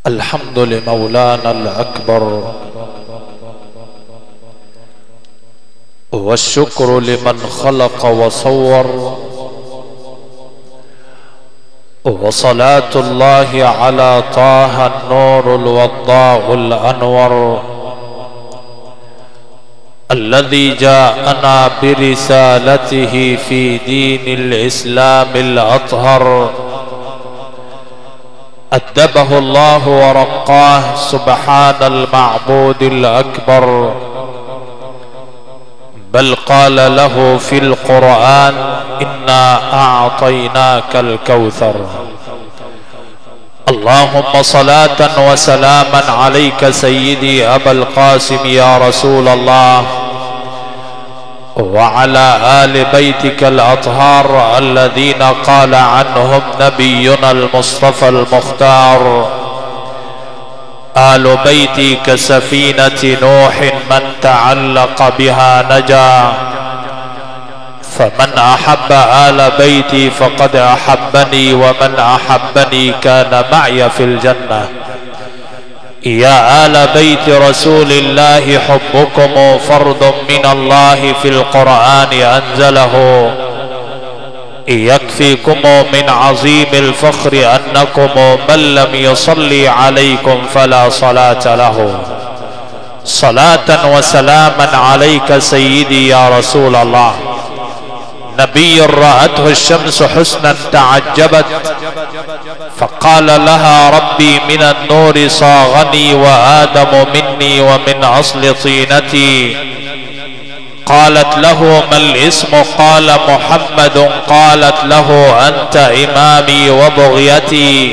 الحمد لمولانا الأكبر، والشكر لمن خلق وصور، وصلاة الله على طه النور الوضاء الأنور الذي جاءنا برسالته في دين الإسلام الأطهر، أدبه الله ورقاه سبحان المعبود الأكبر، بل قال له في القرآن إنا أعطيناك الكوثر. اللهم صلاة وسلاما عليك سيدي أبا القاسم يا رسول الله، وعلى آل بيتك الأطهار الذين قال عنهم نبينا المصطفى المختار: آل بيتي كسفينة نوح من تعلق بها نجا، فمن أحب آل بيتي فقد أحبني، ومن أحبني كان معي في الجنة. يا آل بيت رسول الله حبكم فرض من الله في القرآن أنزله، يكفيكم من عظيم الفخر أنكم من لم يصلي عليكم فلا صلاة له. صلاة وسلاما عليك سيدي يا رسول الله، نبي رأته الشمس حسنا تعجبت، فقال لها ربي من النور صاغني، وآدم مني ومن أصل طينتي. قالت له ما الاسم؟ قال محمد. قالت له أنت إمامي وبغيتي.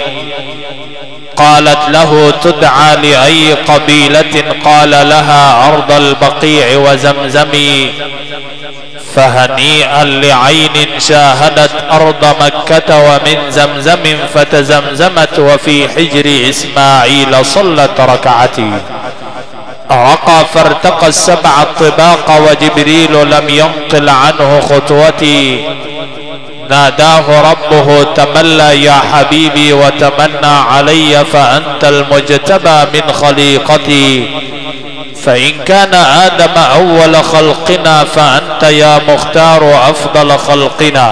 قالت له تدعى لأي قبيلة؟ قال لها أرض البقيع وزمزمي. فهنيئا لعين شاهدت أرض مكة ومن زمزم فتزمزمت، وفي حجر إسماعيل صلت ركعتي. رقى فارتقى السبع الطباق، وجبريل لم ينقل عنه خطوتي. ناداه ربه تملى يا حبيبي وتمنى علي، فأنت المجتبى من خليقتي. فإن كان آدم أول خلقنا، فأنت يا مختار أفضل خلقنا.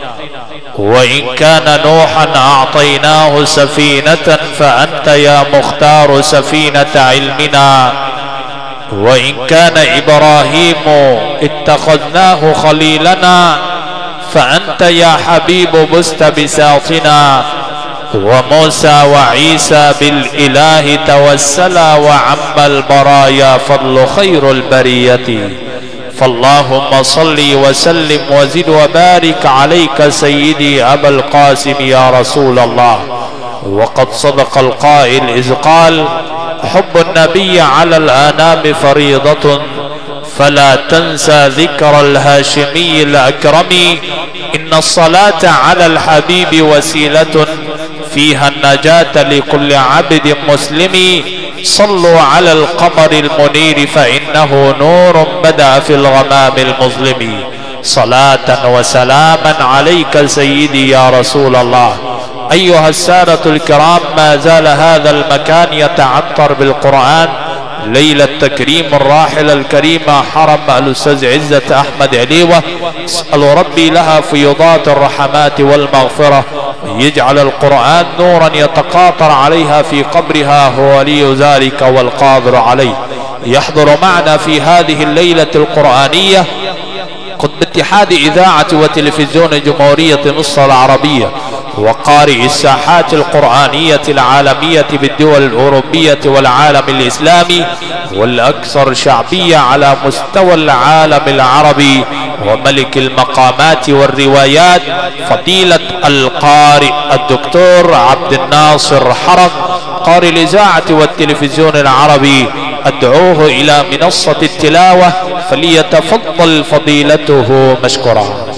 وإن كان نوحا أعطيناه سفينة، فأنت يا مختار سفينة علمنا. وإن كان إبراهيم اتخذناه خليلنا، فأنت يا حبيب بست بساطنا. وموسى وعيسى بالإله توسلا، وعم البرايا فضل خير البرية. فاللهم صل وسلم وزد وبارك عليك سيدي أبا القاسم يا رسول الله. وقد صدق القائل إذ قال: حب النبي على الآنام فريضة، فلا تنسى ذكر الهاشمي الأكرم. إن الصلاة على الحبيب وسيلة، فيها النجاة لكل عبد مسلم. صلوا على القمر المنير، فإنه نور بدأ في الغمام المظلم. صلاة وسلاما عليك سيدي يا رسول الله. أيها السادة الكرام، ما زال هذا المكان يتعطر بالقرآن. ليلة تكريم الراحل الكريمة حرم الأستاذ عزة أحمد عليوة، أسأل ربي لها فيضات الرحمات والمغفرة، يجعل القرآن نورا يتقاطر عليها في قبرها، هو ولي ذلك والقادر عليه. يحضر معنا في هذه الليلة القرآنية قطب اتحاد إذاعة وتلفزيون جمهورية مصر العربية، وقارئ الساحات القرآنية العالمية بالدول الأوروبية والعالم الإسلامي، والأكثر شعبية على مستوى العالم العربي، وملك المقامات والروايات فضيلة القارئ الدكتور عبد الناصر حرق، قارئ الإذاعة والتلفزيون العربي. أدعوه إلى منصة التلاوة فليتفضل فضيلته مشكورا.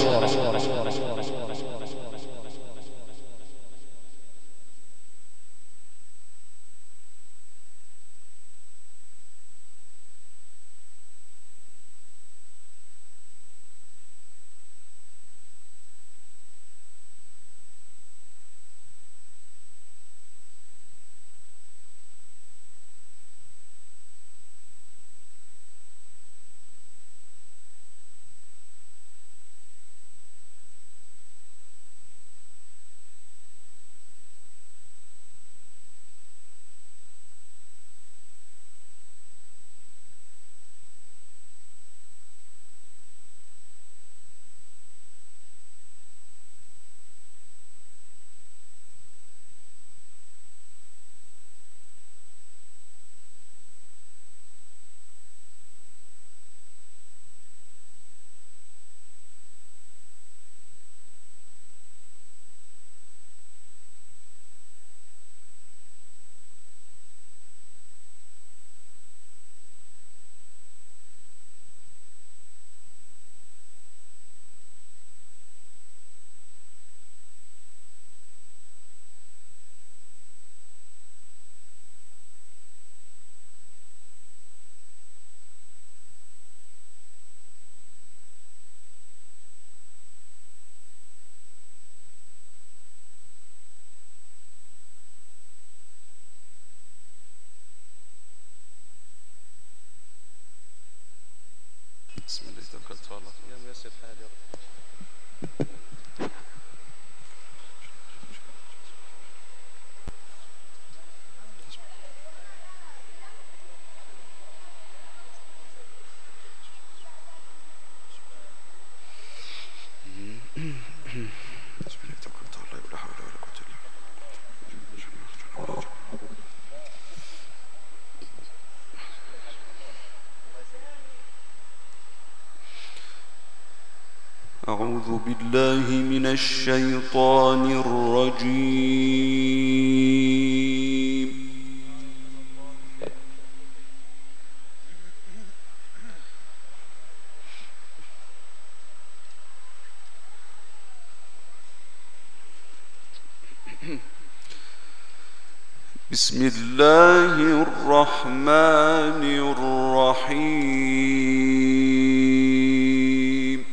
أعوذ بالله من الشيطان الرجيم. بسم الله الرحمن الرحيم.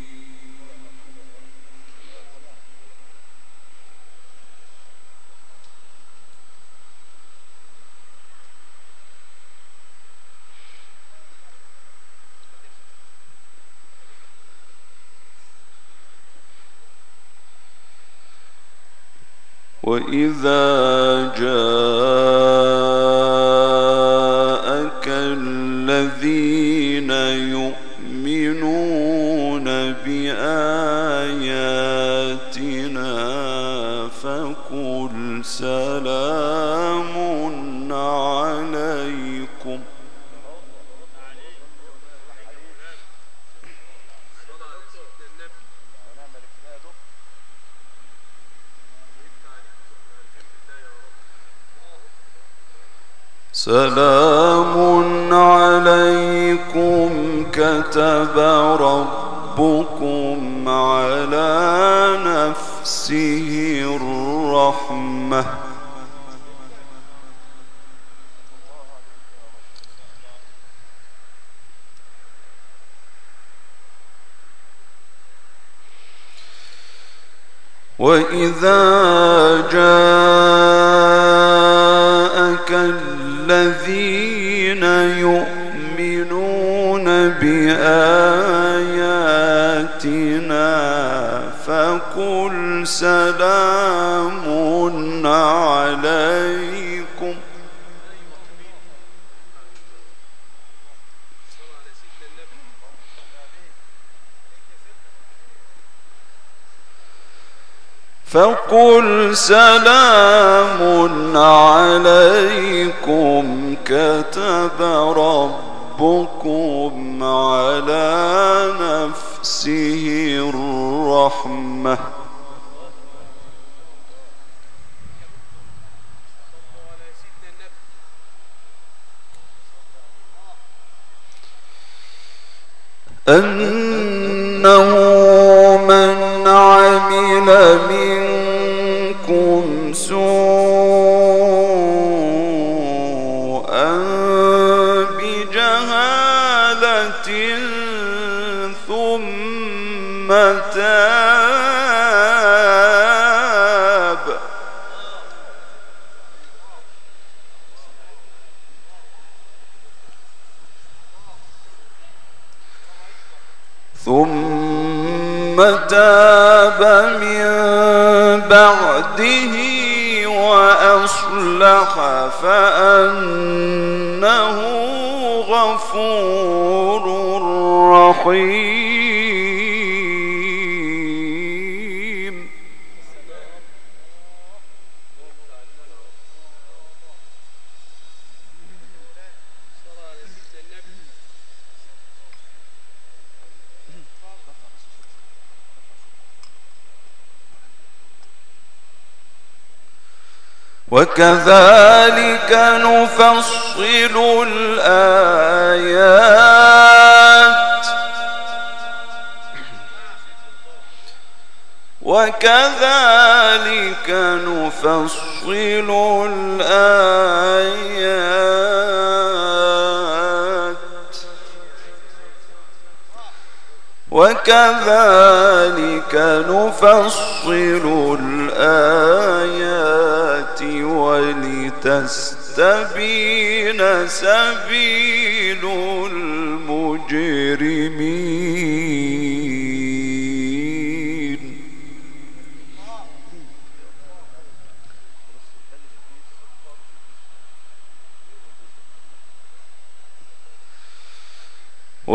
وإذا جاءك الذين يؤمنون بآياتنا فقل سلام عليكم. سلام عليكم كتب ربكم على نفسه الرحمة وإذا جاءك الذين يؤمنون بآياتنا فقل سلام عليكم. فقل سلام عليكم كتب ربكم على نفسه الرحمة أنه من عمل منكم سوءا بجهالة ثم تاب من بعده وأصلح فأنه غفور رحيم. وكذلك نفصل الآيات وكذلك نفصل الآيات وكذلك نفصل الآيات ولتستبين سبيل المجرمين.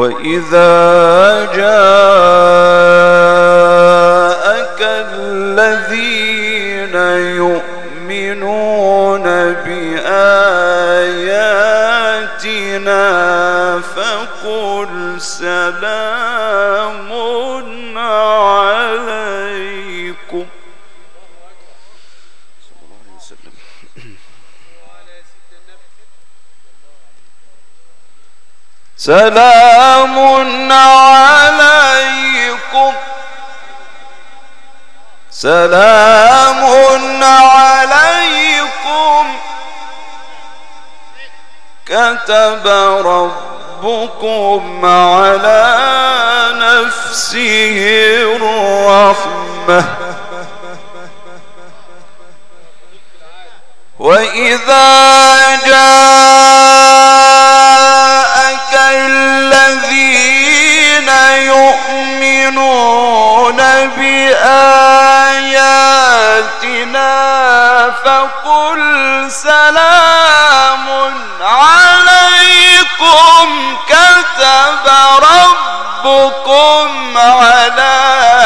وإذا جاءك الذين يؤمنون بآياتنا فقل سلام عليكم. سلام عليكم، سلام عليكم كتب ربكم على نفسه الرحمة. وإذا جاءك الذين يؤمنون بآياتنا فقل سلام عليكم كتب ربكم على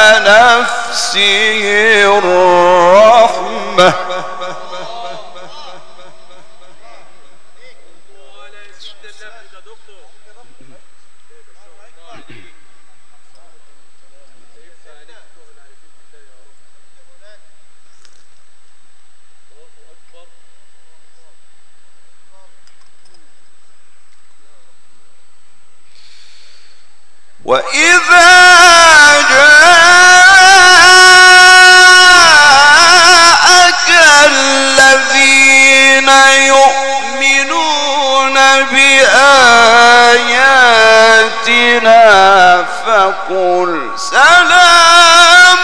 نفسه الرحمة. وإذا جاءك الذين يؤمنون بآياتنا فقل سلام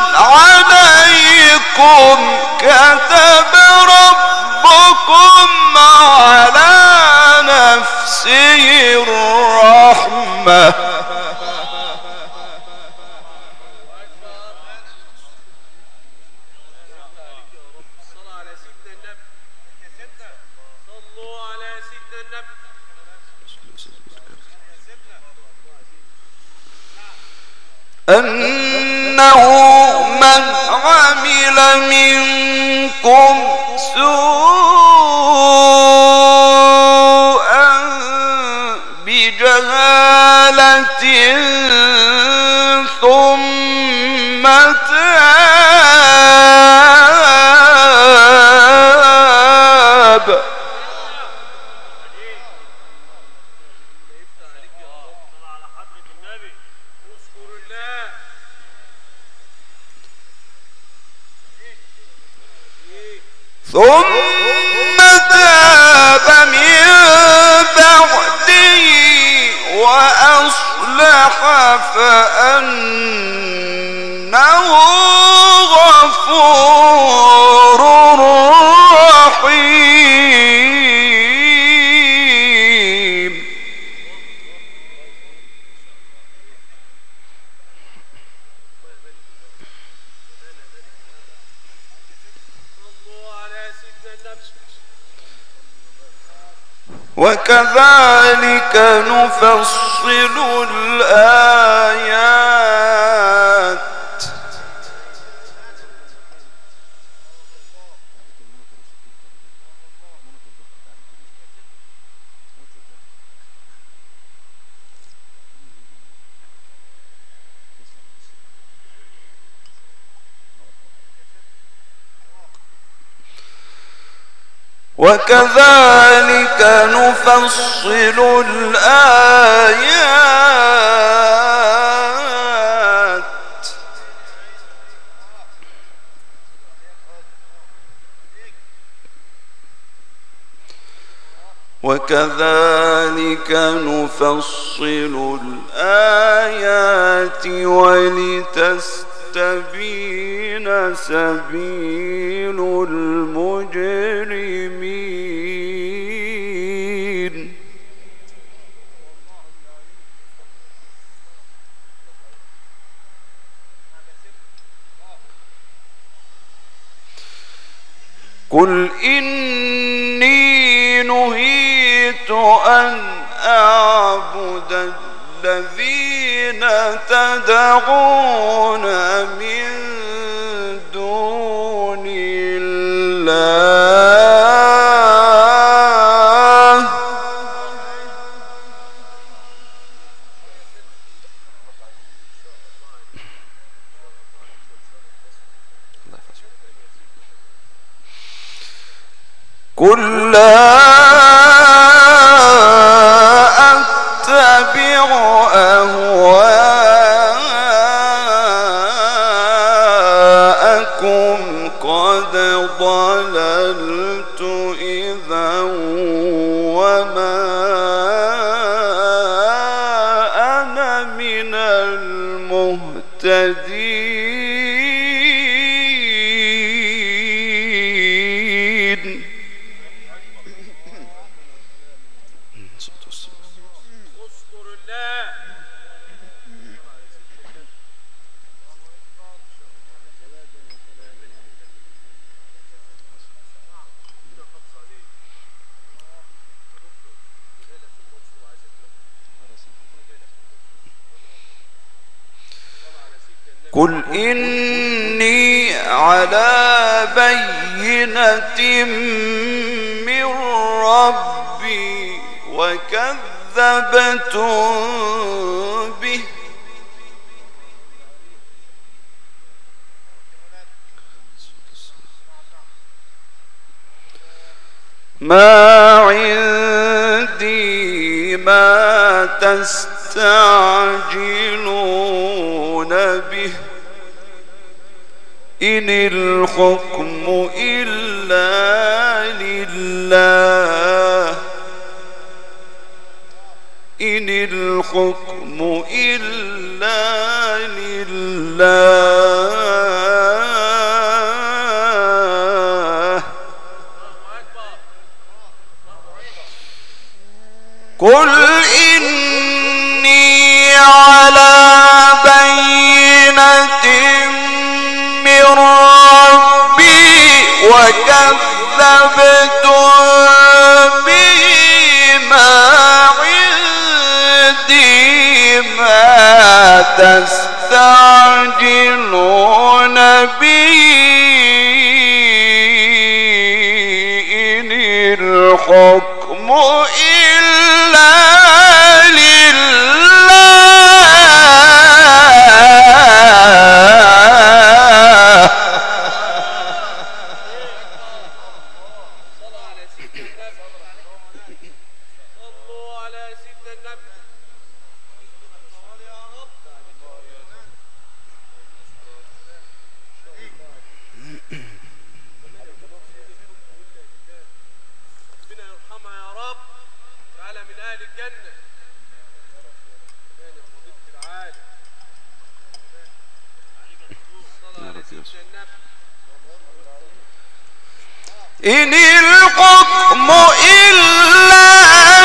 عليكم كتب ربكم على نفسه الرحمة. أنه من عمل منكم سوءا بجهالة ثم تاب من بعده وأصلح فأنه غفور رحيم. وكذلك نفصل الآيات وكذلك نفصل الآيات وكذلك نفصل الآيات ولتستبين سبيل المجرمين. قل إني نهيت أن أعبد الذين تدعون من دون الله قل لا أتبع أهواءكم قد ضللت إذا وما أنا من المهتدين. قل إني على بينة من ربي وكذبتم به ما عندي ما تستعجلون به إن الحكم إلا لله إن الحكم إلا لله قل إني على بينة من ربي وكذبتم به ما عندي ما تستعجلون به إن الحكم إلا لله إن الحكم إلا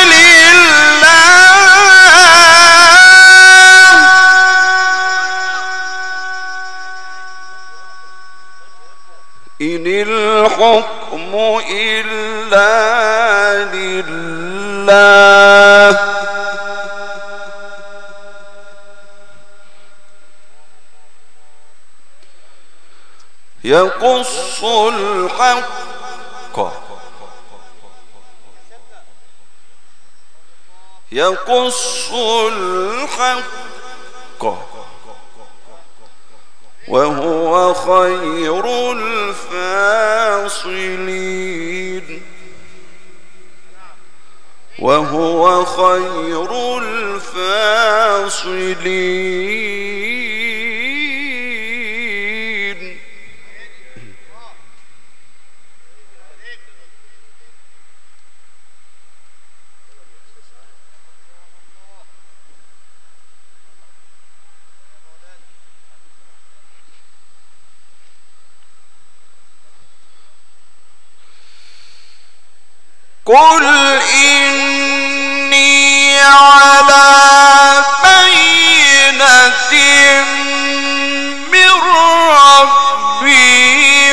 لله إن الحكم إلا لله يقص الحق يقص الحق وهو خير الفاصلين وهو خير الفاصلين قل إني على بينة من ربي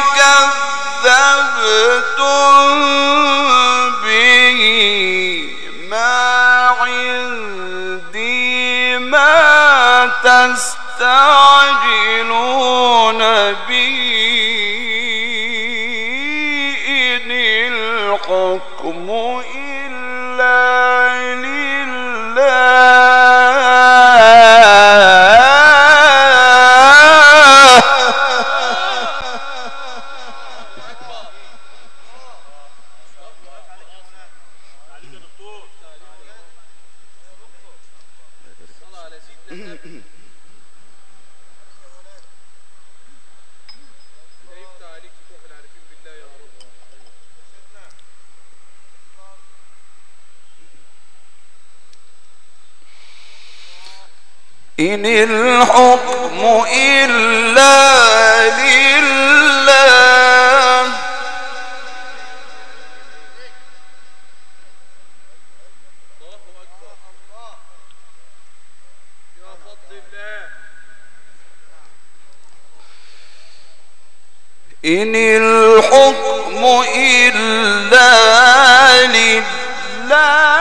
وكذبتم به ما عندي تستعجلون به إن الحكم إلا إن الحكم إلا لله إن الحكم إلا لله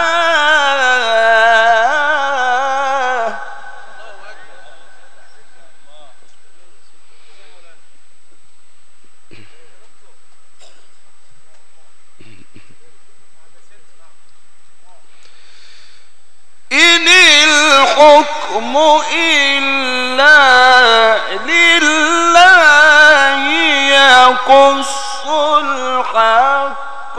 إن الحكم إلا لله يقص الحق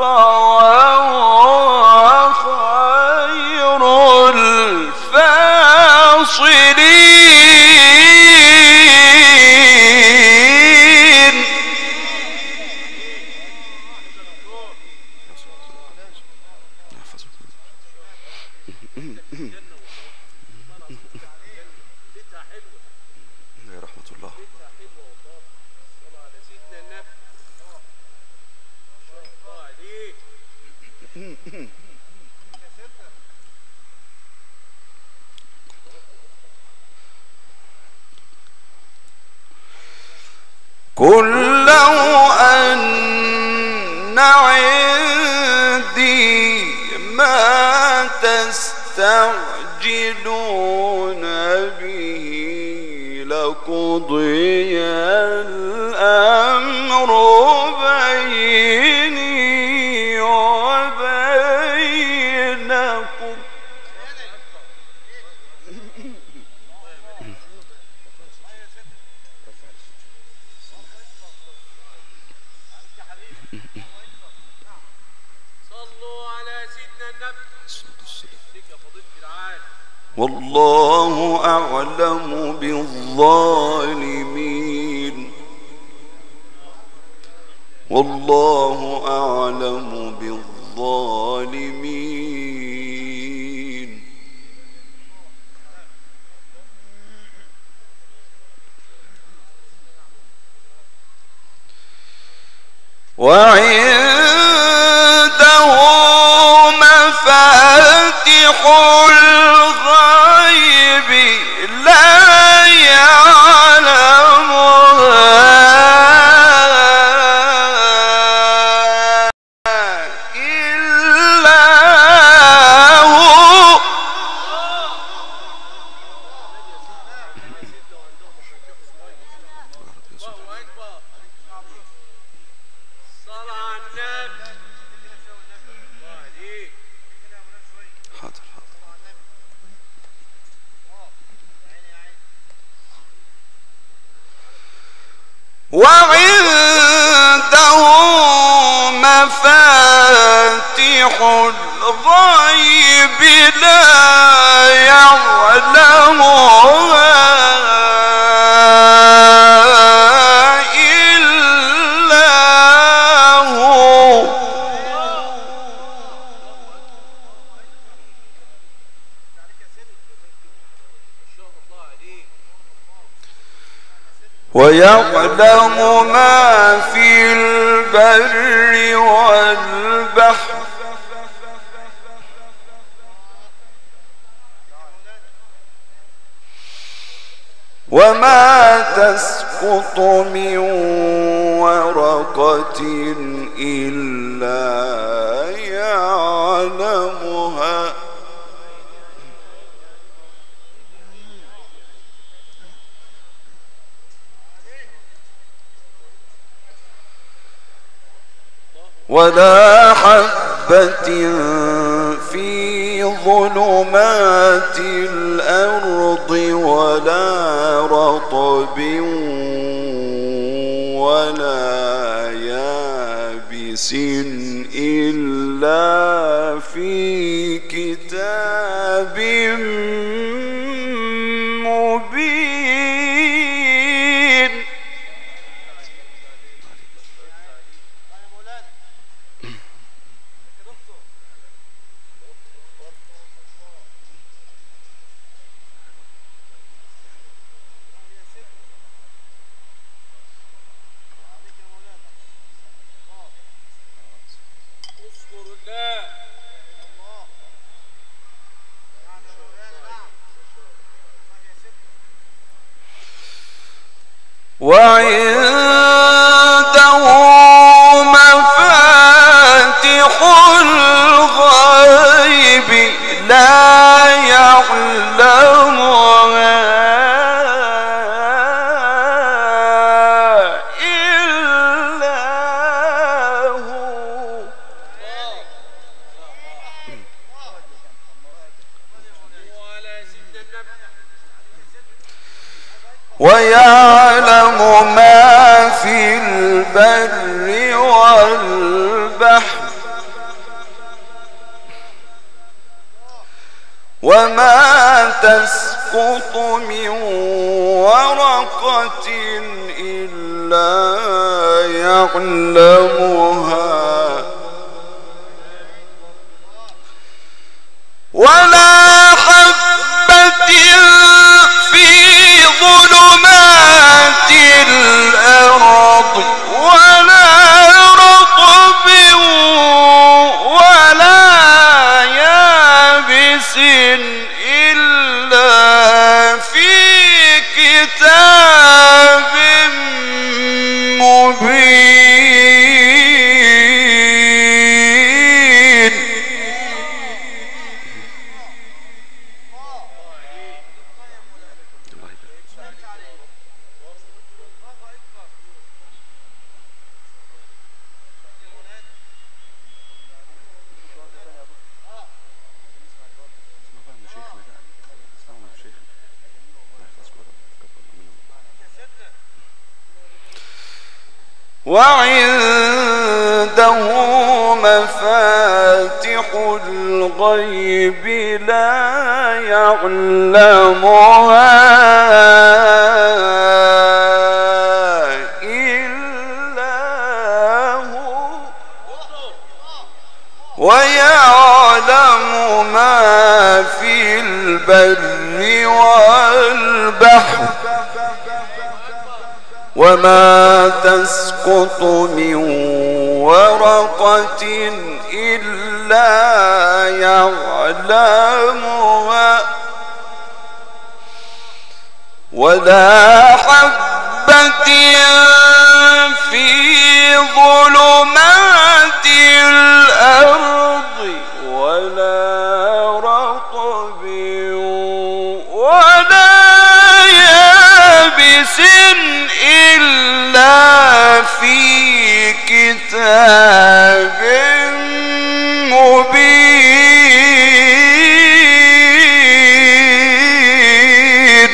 وهو خير الفاصلين رحمة الله. قل لو أن عندي ما تستعجلون به لقضي الأمر بيني وبينكم والله أعلم بالظالمين والله أعلم بالظالمين. وعنده مفاتح الغيب لا يعلمها إلا هو وعنده مفاتح الغيب لا يعلمها إلا هو ويعلم ما في البر والبحر وما تسقط من ورقة إلا يعلمها ولا حبة في ظلمات الأرض ولا رطب ولا يابس إلا في كتاب مبين. وعنده مفاتح الغيب لا يعلمها إلا هو. ويعلم ما في البر والبحر وما تسقط من ورقة إلا يعلمها ولا حبة في ظلمات الأرض ولا رطب ولا يابس إلا في كتاب مبين. وعنده مفاتح الغيب لا يعلمها إلا هو ويعلم ما في البر والبحر وما تسقط من ورقة إلا يعلمها ولا حبة في ظلمات الأرض ولا رطب ولا يابس إلا في كتاب مبين.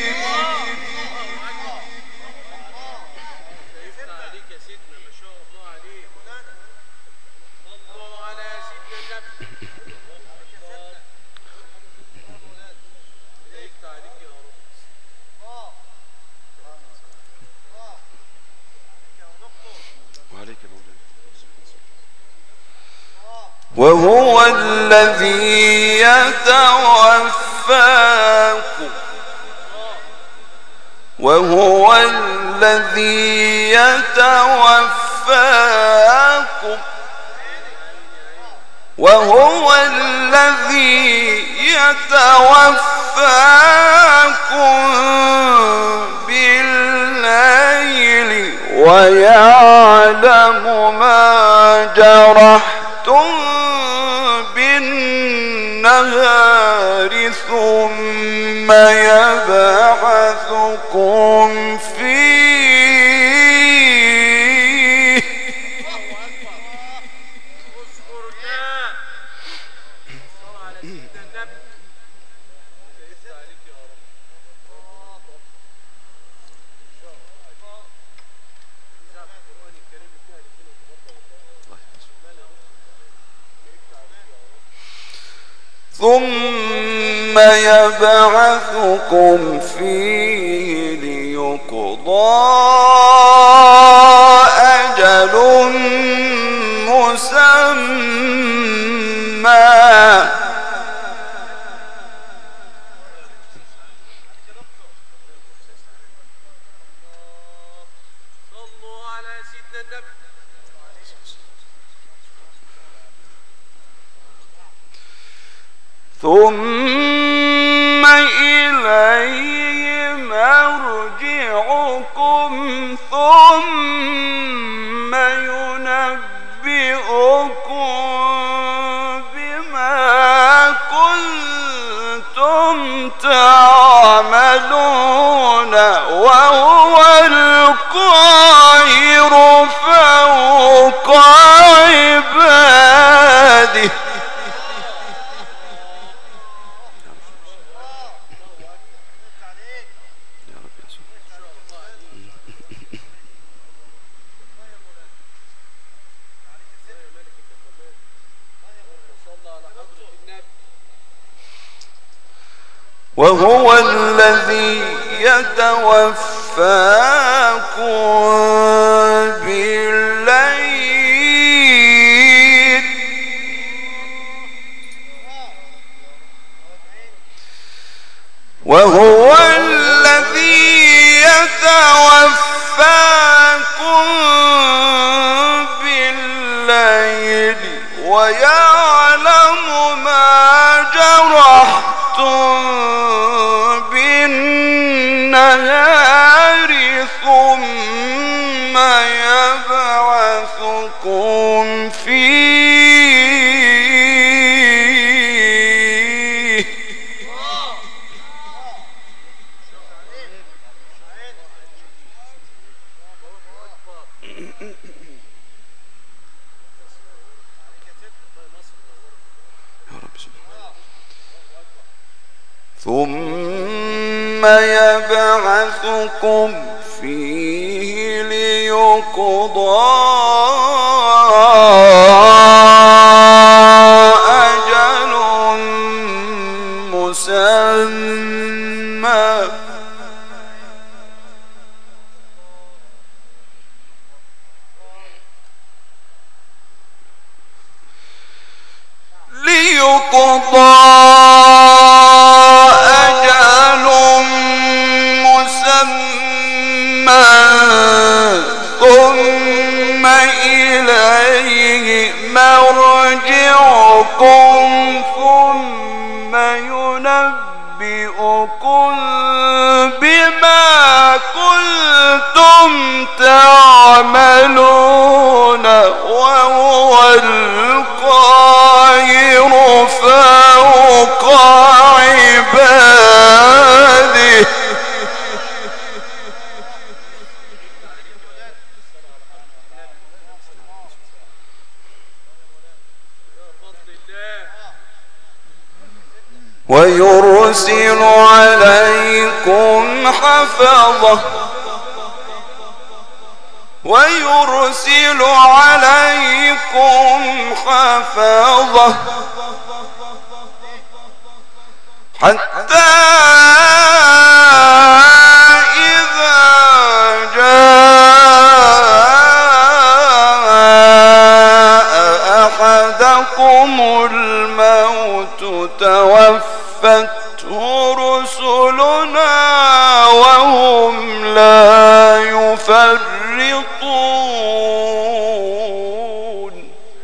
وهو الذي يتوفاكم وهو الذي يتوفاكم وهو الذي يتوفاكم بالليل ويعلم ما جرحتم بالنهار ثم يبعثكم فيه يبعثكم فيه ليقضى أجل مسمى ثم إليه مرجعكم ثم ينبئكم بما كنتم تعملون وهو القاهر فوق عباده. وهو الذي يتوفاكم بالليل وهو الذي يتوفاكم بالليل ويعلم ما جرحتم بالنهار ثم يبعثكم فيه ليقضى أجل مسمى ثم إليه مرجعكم ثم ينبئكم بما كنتم تعملون وهو القاهر فوق عباده. ويرسل عليكم حفظة حتى إذا جاء أحدكم الموت توفته رسلنا وهم لا يفرطون.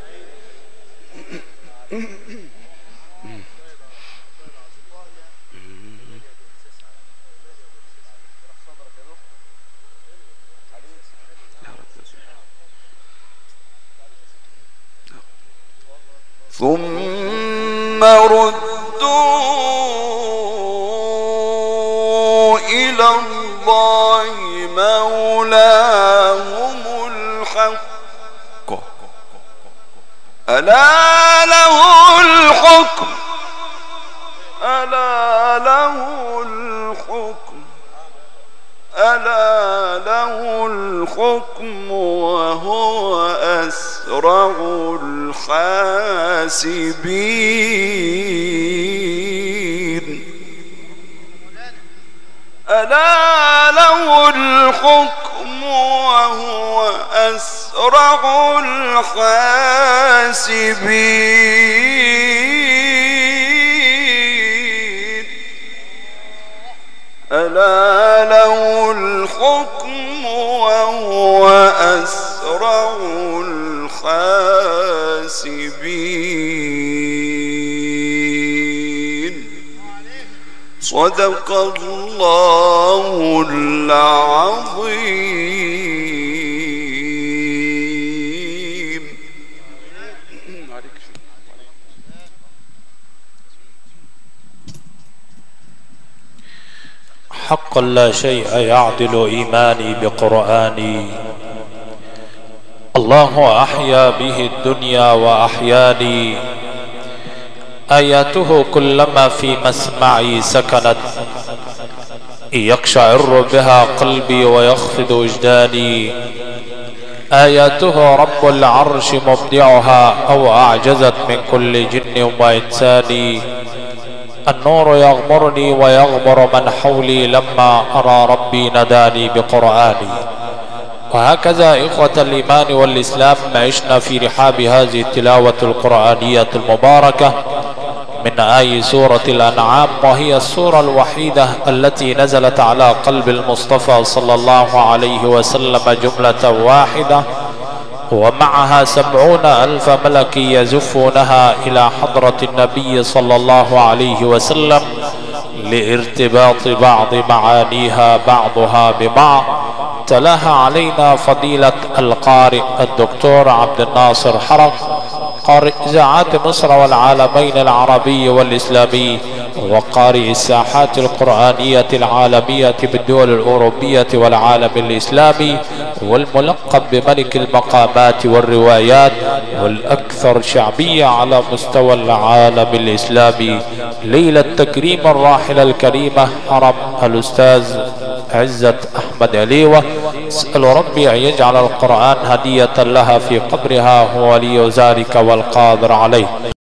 ثم ردوا إلى الله مولاهم الحق ألا له الحكم ألا له الحكم وهو أسرع الحاسبين. أسرع الحاسبين ألا له الحكم وهو أسرع الحاسبين صدق الله العظيم. حقا لا شيء يعدل إيماني بقرآني، الله أحيا به الدنيا وأحياني، آياته كلما في مسمعي سكنت يقشعر بها قلبي ويخفض وجداني، آياته رب العرش مبدعها أو أعجزت من كل جن وإنسان، النور يغمرني ويغمر من حولي لما أرى ربي نداني بقرآني. وهكذا إخوة الإيمان والإسلام عشنا في رحاب هذه التلاوة القرآنية المباركة من آي سورة الأنعام، وهي السورة الوحيدة التي نزلت على قلب المصطفى صلى الله عليه وسلم جملة واحدة، ومعها 70,000 ملك يزفونها إلى حضرة النبي صلى الله عليه وسلم لارتباط بعض معانيها بعضها ببعض. تلاها علينا فضيلة القارئ الدكتور عبد الناصر حرق، قارئ إذاعات مصر والعالمين العربي والإسلامي، وقارئ الساحات القرآنية العالمية بالدول الأوروبية والعالم الإسلامي، والملقب بملك المقامات والروايات، والأكثر شعبية على مستوى العالم الإسلامي، ليلة تكريم الراحلة الكريمة حرم الأستاذ عزت أحمد عليوة. أسأل ربي أن يجعل القرآن هدية لها في قبرها، هو ولي ذلك والقادر عليه.